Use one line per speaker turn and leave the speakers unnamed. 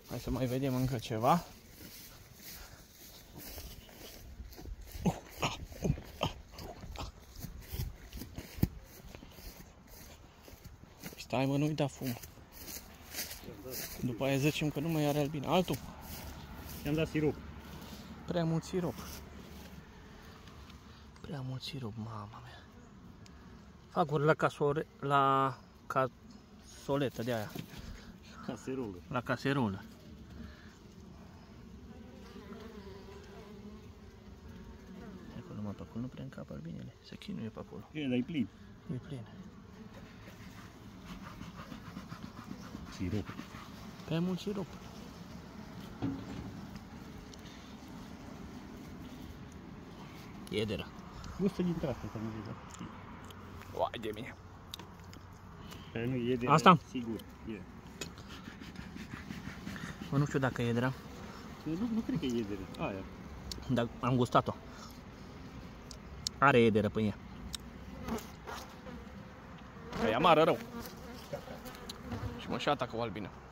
Hai să mai vedem încă ceva. Stai mă, nu-i da fum. După aia zicem că nu mai are albine. Altul?
I-am dat sirop.
Prea mult sirop. Prea mult sirop, mama mea. Fac ori la casoletă de aia.
Caserolă.
La caserolă. Acolo mă, pe acolo nu prea încapă albinele. Se chinuie pe acolo.
E, dar e plin.
E plin.
Sirop.
Prea mult sirop. Iederă.
Gustă dintre asta, să nu zic.
Uai de mine.
Care nu e de
Asta?
Sigur, e.
Mă, nu știu dacă e iederă.
Nu cred că e iedere. Aia.
Dar am gustat-o. Are iederă pe ea. E amară rău. Și mă și atacă o albină.